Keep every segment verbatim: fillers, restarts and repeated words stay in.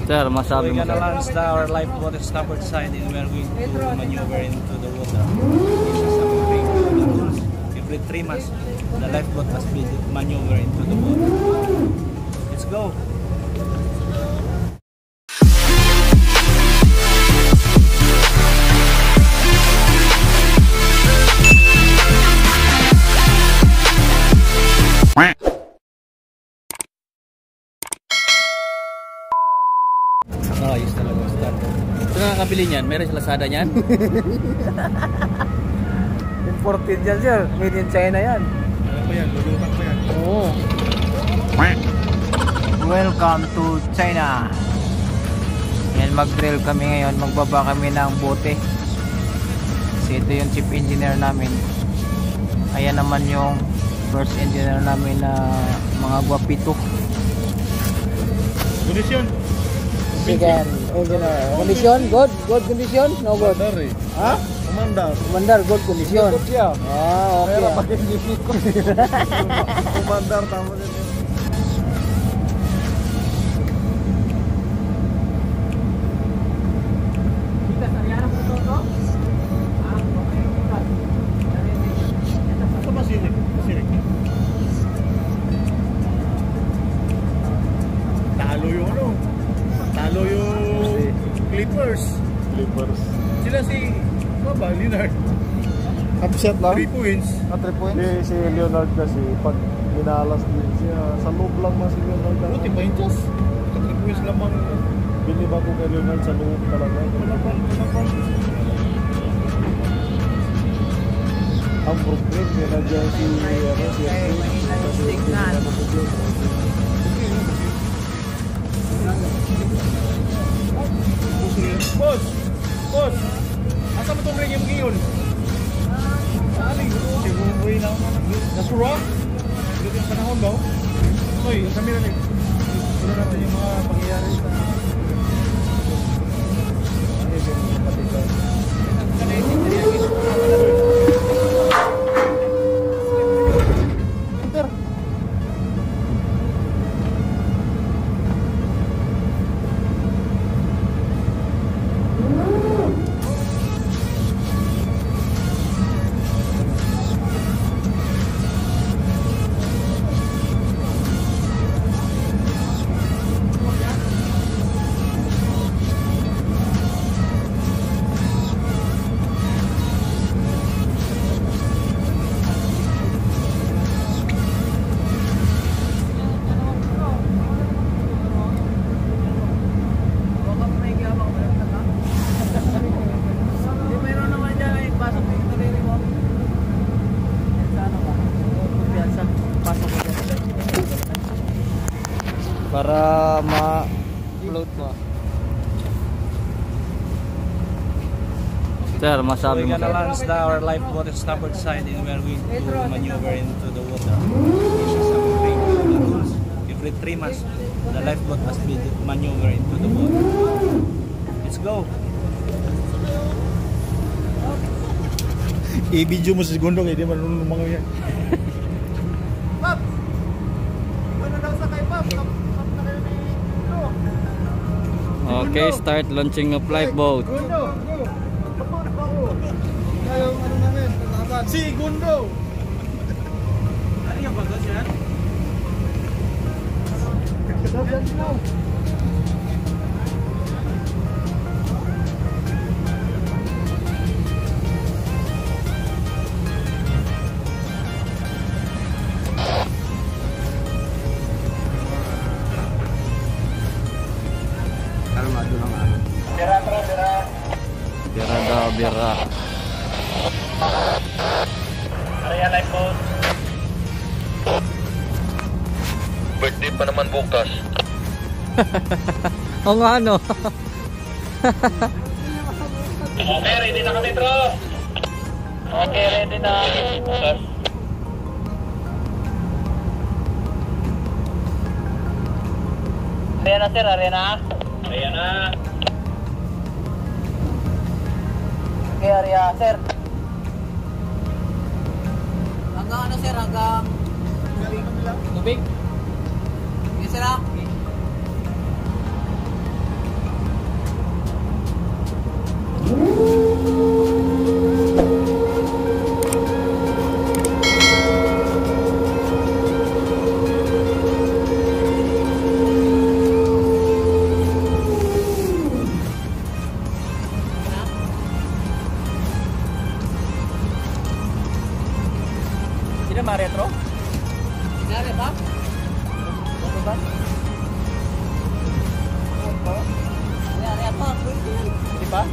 Sir, masabi We're mo gonna sir. launch the, our lifeboat at starboard side and we're going to maneuver into the water. This is something the rules. Every three months, the lifeboat must be maneuver into the water. Let's go. Oh, ayos talaga start. Ito na nakabili niyan, meron sa Lazada niyan. Imported yan sir, made in China yan. Ano pa yan? Lulutan pa yan. Oo. Welcome to China. Yan, mag-drill kami ngayon, magbaba kami ng bote. Kasi ito yung chief engineer namin. Ayan naman yung first engineer namin na mga guwapito. Kondisyon. Second engineer. Condition, good? Good condition? No good? Commander eh. Ha? Commander. Commander, good condition. Good siya. Ah, okay. Kaya pag hindi ko. Commander, tama din yun. Ito ba sinig? Sinig. Talo yung ano? Talo yung Clippers. Clippers. Sila si ano ba? Leonard. Upset lang? three points. Ah, three points? Hindi, si Leonard kasi pag minalas din siya, sa loob lang mas si Leonard. Buti pa yung Diyos. three points lamang. Bilib ako kay Leonard sa loob talaga. Malapang, malapang. Ang Brooklyn, yun na dyan si ano, si Stick na. Boss! Boss! Asa mo itong ring yung ngayon? Sali? Siguro na ako. Nasura? Dito yung panahon ba? Oy, kami na rin. Ito natin yung mga pangyayari sa... Ay, yung patigaw. Para ma-float mo. Sir, masabi mo We're gonna sir. launch the, our lifeboat at starboard side and we're going to maneuver into the water. This is something the rules. Every three months, the lifeboat must be maneuver into the water. Let's go. I-video mo sa segundong, hindi marunong mga yan. Pap! Ano daw sa kay Pap? Pap na kayo ni Gundo. Okay, start launching of lifeboat. Gundo! Kaya yung ano namin, laban. Si Gundo! Ano yung bagas yan? Laban sila. Kalmado lang ah. Bira, bira, bira. Bira daw, bira. Area lifeboat. Birthday pa naman bukas. O nga ano. Okay, ready na kami, bro. Okay, ready na. Bukas. Area na, sir. Area na. Area na. Okay, area, sir. Hanggang ano, sir? Hanggang... Tubig? Tubig? Yes, sir, ah. Di ba?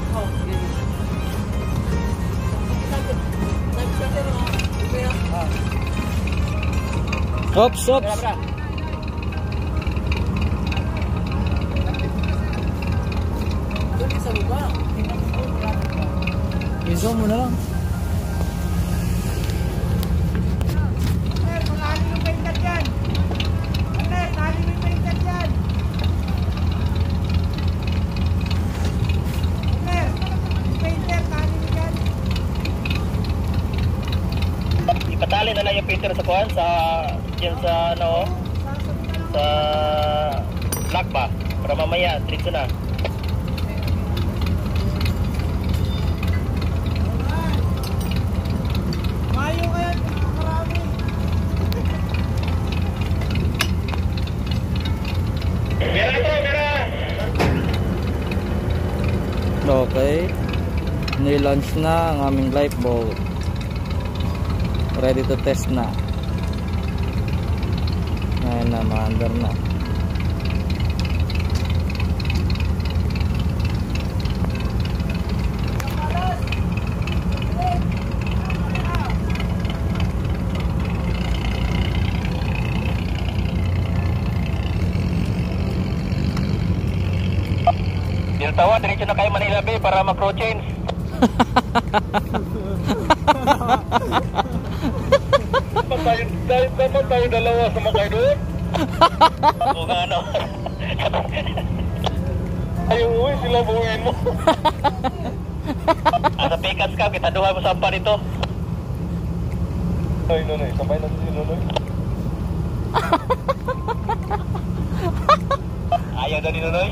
Ops, ops. Iso mo na lang. Eh, malalim yung painter dyan. Eh, malalim yung painter dyan. Eh, painter, malalim dyan. Ipatali na lang yung painter sa kuhan sa yan sa ano sa lakba para mamaya diretso na. Mayo kaya, marami. Mira to, mira. Okay. Nilaunch na ang aming lifeboat. Ready to test na. Ngayon na, ma-under na. Dito tawa, diretso na kayo Manila Bay para mag-crew change. Tayo, dahil dapat tayo dalawa sumakay doon. Kung ano. Ayaw uwi, sila buuin mo. Asa pikas ka, kita duha mo sampa dito. Ay, Nonoy, sabay natin si Nonoy. Ayaw na ni Nonoy.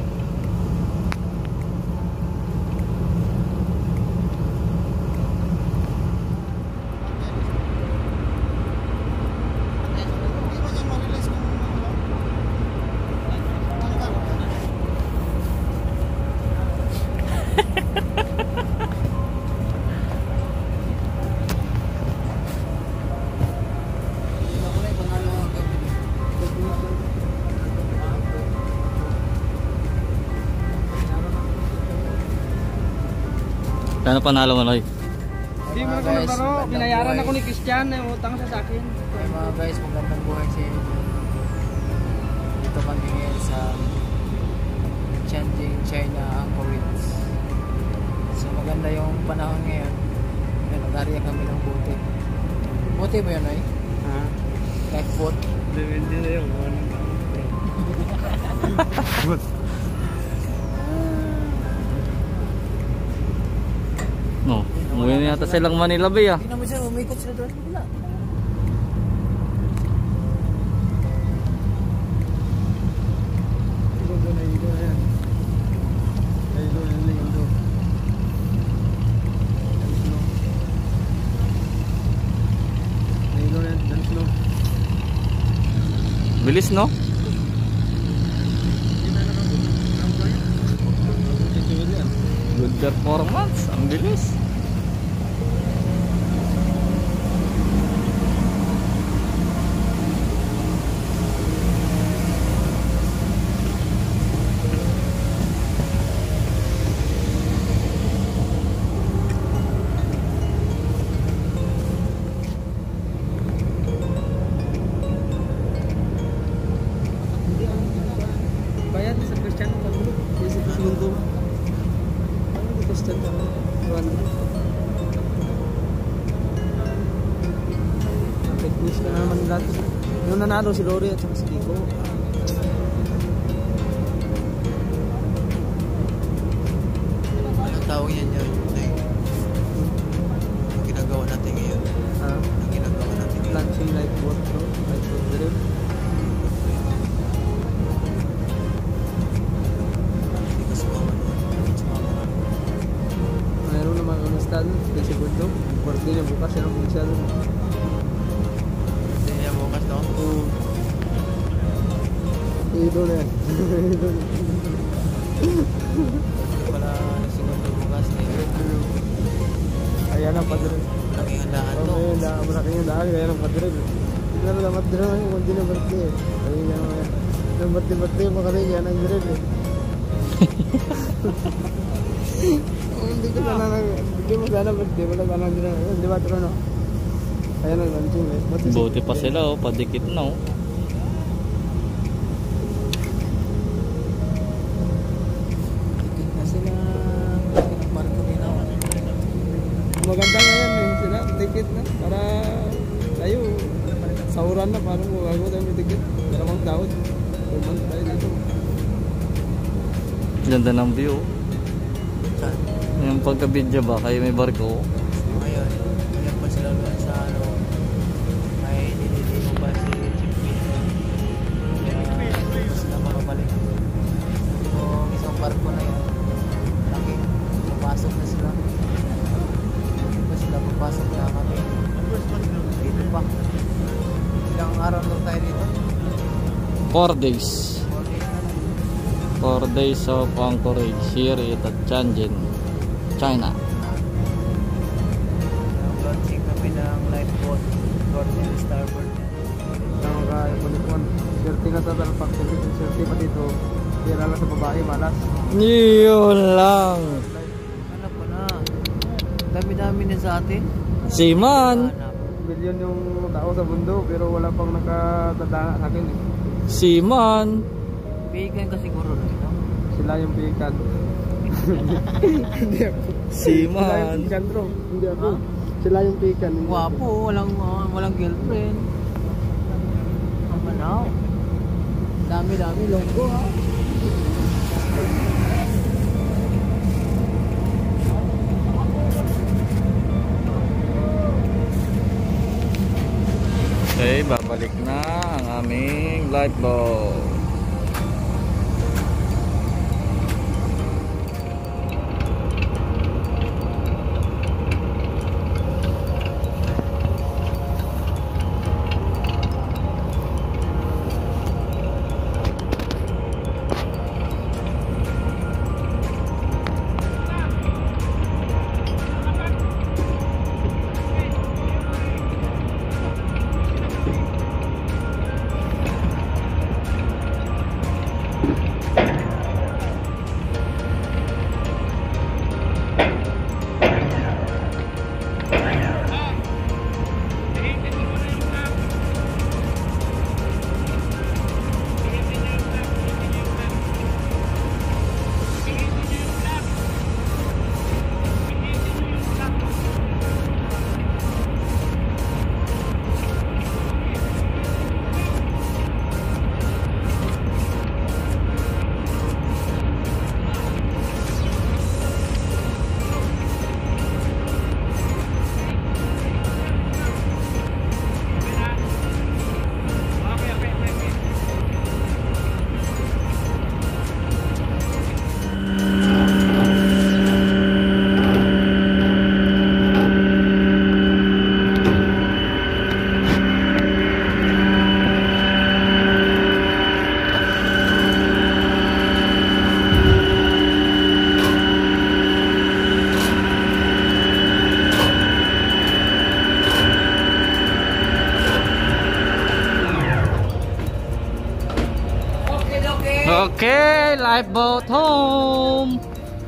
Kano panalo mo, Noy? Hindi mo na ko naglaro. Binayaran ako ni Christian na utang siya sa akin. Ay mga guys, magandang buhay sa inyo. Dito kami ngayon sa Tianjin, China, Angkor Wat. So maganda yung panahon ngayon. Nag-area kami ng bote. Bote ba yun, Noy? Ha? Lifeboat? Hindi na yung one. No, umuwi na yata silang Manila Bay ah. Hindi naman siya, umikot sila doon. Wala. Igo na, igo na yan. Igo na, igo. Igo na, dance no. Bilis, no? Good performance, ang bilis. Bayad sa Christian ko dulu. Sa segundo. Ano Christian ko? One. Technique na naman lahat. Yung nanalo si Lori at saka si Kiko. Anong tawag yan yun? Ang ginagawa natin ngayon. Ah, Ang ginagawa natin ngayon. launching lifeboat, no? Lifeboat drill. Hindi ka sumama doon. Hindi sumama doon. Mayroon naman ang style, kay segundo. Birthday niya bukas, yan ang pinsel. Hindi niya bukas no? Oo. Idol eh. Idol. Pala segundo bukas. Ayan ang padre. Malaking handaan to. Oo, yun, da- malaking yung daan, ayan ang padre. Tignan mo dapat din naman yung kundi na birthday. Ayun yung mga yung birthday-birthday mo kasi yan ang drill eh. Oh, hindi ko sana nag... Hindi mo sana, di mo lang sana hindi na... Di ba, Trono? Kaya nag-launching eh. Buti si- Buti pa sila oh, padikit na oh. Tikit na sila. Pinagbarko nila. Maganda ngayon eh sila, tikit na. Para tayo, sauran na, parang magago tayo may tikit. Dalawang taon. Pumunta tayo dito. Ganda ng view. Saan? Yung pagka-video ba, kayo may barko. Ngayon, ngayon pa sila doon sa ano, may nililino pa si Chief Peter. Kaya hindi sila makabalik. Yung isang barko na yun, laki, papasok na sila. Hindi pa sila papasok na kami. Dito pa. Ilang araw lang tayo dito? Four days. four days na lang. Four days of anchorage here at Tianjin, China. Launching kami ng lifeboat, North and Starboard. Ang kaipulikon. Swerte ka sa talpak. Swerte pa dito. Tira lang sa babae, malas. Yun lang. Anak ko na. Dami-dami na sa atin. Siman. Anak. Milyon yung tao sa mundo pero wala pang nakatadana sa akin eh. Siman. Bigyan ka siguro na ito. Sila yung pikan. Hindi ako. Sila yung Siman. pikan bro. Hindi ako. Sila yung pikan. hindi ako. Guwapo, walang uh, walang girlfriend. Ang manaw. Dami-dami longgo ha. Okay, babalik na ang aming lifeboat. Okay, lifeboat home.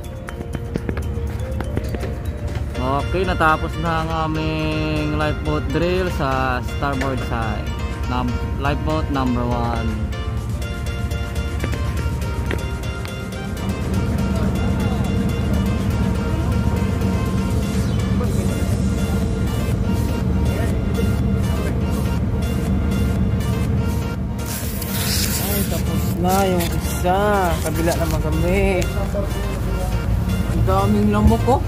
Okay, natapos na ang aming lifeboat drill sa starboard side. Num lifeboat number one. Ay, tapos na yung isa. Kabila naman kami. Ang daming lamok ko.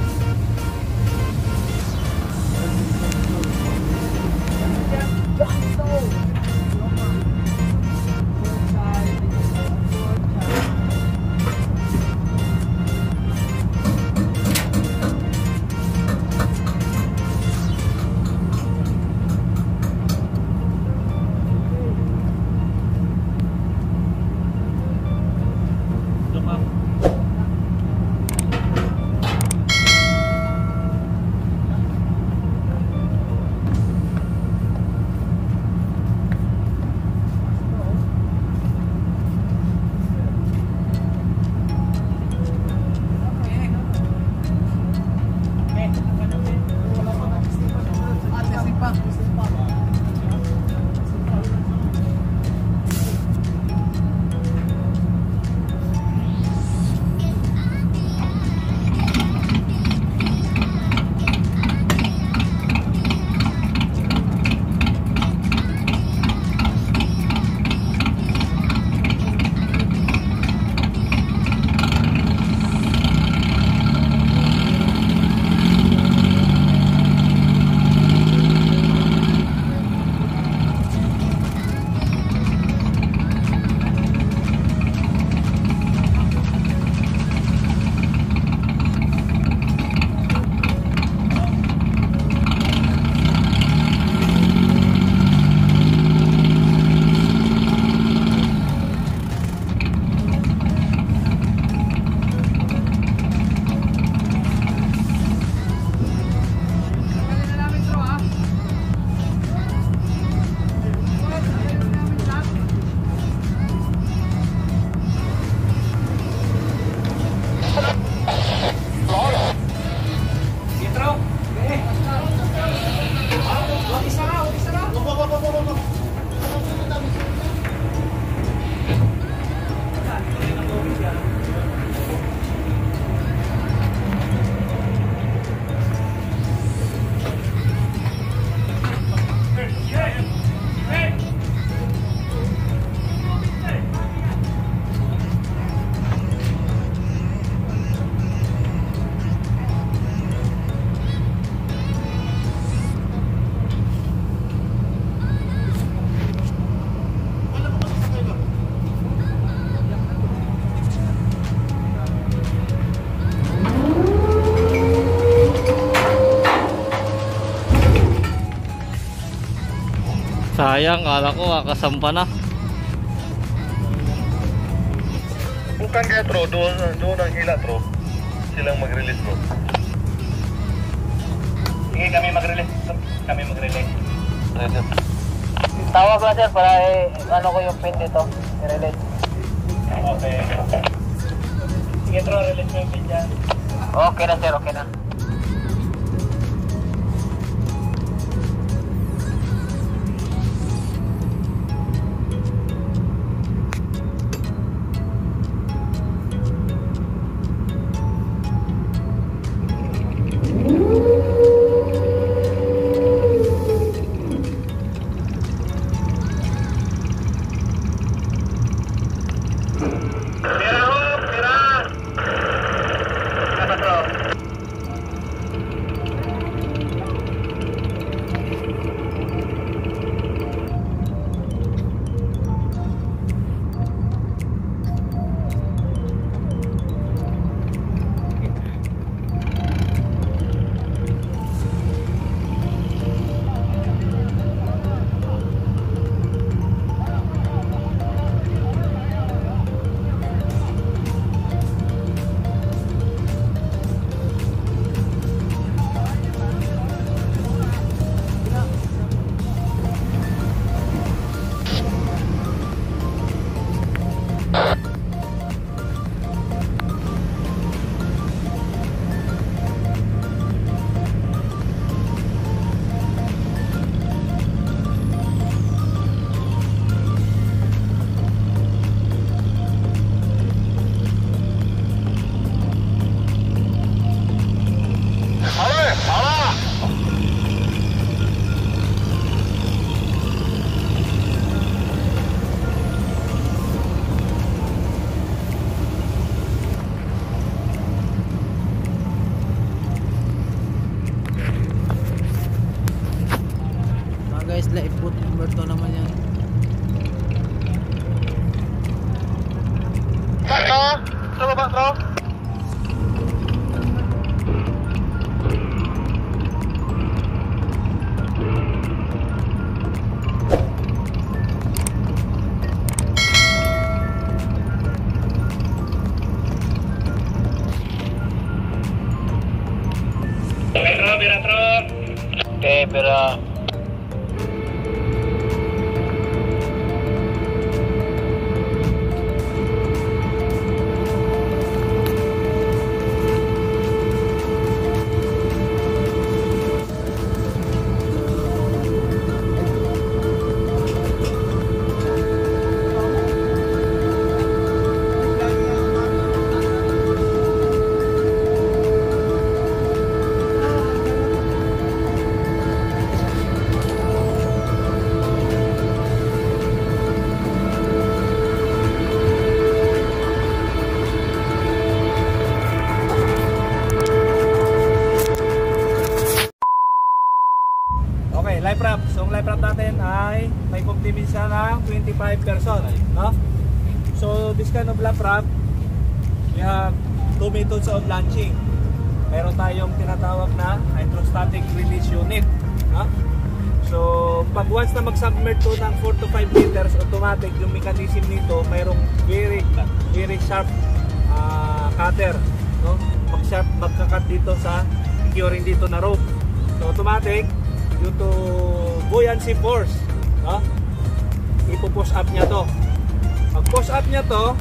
Sayang, kala ko kasampa na. Bukan kaya tro, doon, doon ang hila tro. Silang mag-release bro. Sige, kami mag-release. Kami mag-release. Tawag lang sir para eh, ano ko yung pin dito. I-release. Okay. Sige tro, release mo yung pin dyan. Okay na sir, okay na. Guys, lifeboat number two naman yan. Tro, tro baba tro. Metro, bira tro. Okay, bira. Okay, life raft. So, ang life raft natin ay may complement siya ng twenty-five person, no? So, this kind of life raft, we have two methods of launching. Meron tayong tinatawag na hydrostatic release unit, no? So, pag once na mag-submerge to ng four to five meters, automatic yung mechanism nito, mayroong very, very sharp uh, cutter, no? Mag-sharp, magkakat dito sa securing dito na rope. So, automatic, due to buoyancy force, no? Ipo-push up niya to. Pag push up niya to,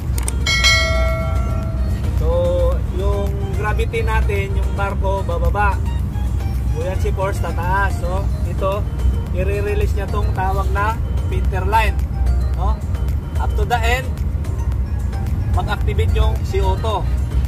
so yung gravity natin, yung barko bababa, buoyancy force tataas. So ito, i-release niya tong tawag na pinter line, no? Up to the end, mag-activate yung C O two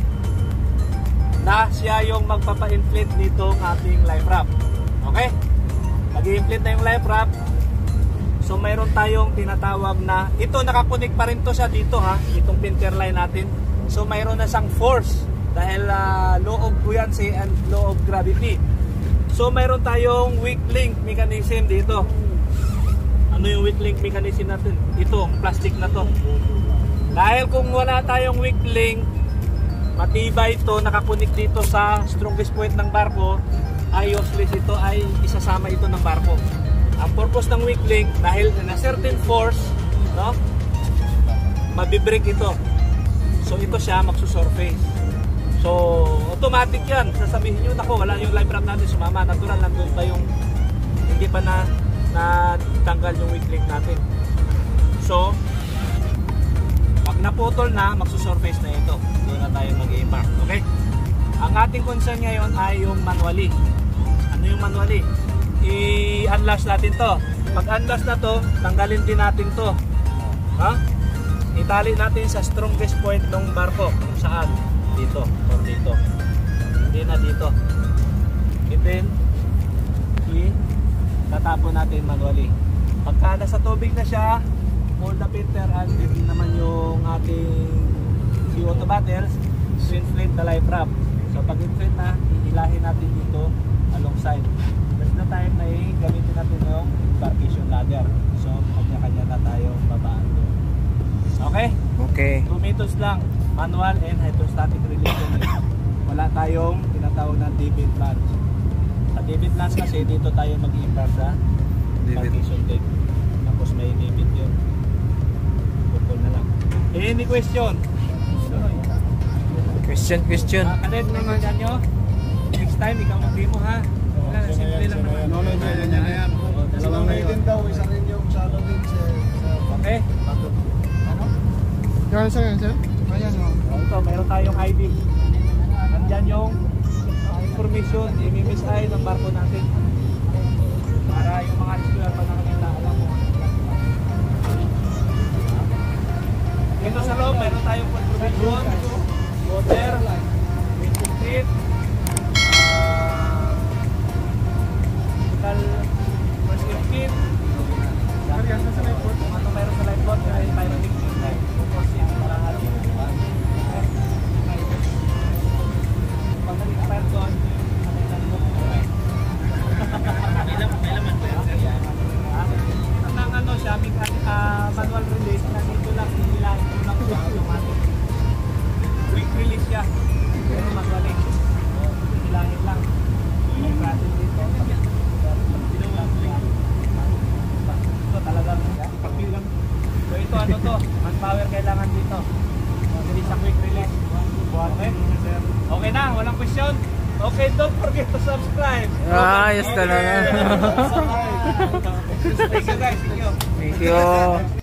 na siya yung magpapa-inflate nitong ating life raft. Okay? Nag-i-inflate na yung life raft. So mayroon tayong tinatawag na, ito nakakunik pa rin to siya dito ha, itong pinter line natin. So mayroon na siyang force dahil uh, law of buoyancy and law of gravity. So mayroon tayong weak link mechanism dito. Ano yung weak link mechanism natin? Ito, plastic na to. Dahil kung wala tayong weak link, matibay ito, nakakunik dito sa strongest point ng barko, ay useless ito, ay isasama ito ng barko. Ang purpose ng weak link, dahil na certain force, no? Mabibreak ito. So ito siya magsusurface. So automatic yan. Sasabihin nyo, nako, wala yung live wrap natin sumama. Natural, nandun pa yung hindi pa na natanggal yung weak link natin. So pag naputol na, magsusurface na ito. Doon na tayo mag-i-mark. Okay? Ang ating concern ngayon ay yung manually. Ano yung manually? I-unlash natin to. Pag unlash na to, tanggalin din natin to. Ha? Itali natin sa strongest point ng barko. Kung saan? Dito. Or dito. Hindi na dito. And then, i-tatapon natin manually. Pagka nasa tubig na siya, hold the filter and din naman yung ating C O two bottles, so inflate the life wrap. So pag inflate na, ihilahin natin dito alongside. There's na time na gamitin natin yung embarkation ladder. So kanya-kanya na tayo babaan doon. Okay? Okay. two meters lang, manual and hydrostatic release unit. Wala tayong tinatawag na divot plunge. Sa divot plunge kasi dito tayo mag-i-embark sa embarkation deck. Tapos may divot yun. Na lang. Any question? Question, question. Uh, Kadet, naman dyan nyo. Next time, ikaw mag-demo ha. Wala, simple lang naman. No, no, no, no, no, yan. Dalawang na yun. daw, isa rin yung shallow din sir. Okay? Ano? Yan sir, yan sir. Ayan o. Oh, ito, meron tayong I D. Nandyan yung information, M M S I ng barko natin. Para yung mga rescuer pa nakakita, alam mo. Dito sa loob, meron tayong contribution, water, waiting kit, medical first aid kit, kung ano meron sa lifeboat, ay pyrotechnic kit, focus in para ating pag nag-expire doon, may laman po yan. Ang ano siya, may uh, manual release na dito lang, hindi lang, ito lang siya, automatic. Quick release siya, pero manual eh. Hilangin lang. May natin dito. Ito talagang pagbilang. So ito ano to, manpower kailangan dito. Release sa quick release. Okay? Okay na, walang question. Okay, don't forget to subscribe. Ah, yes talaga. Thank you guys. Thank you. Thank you.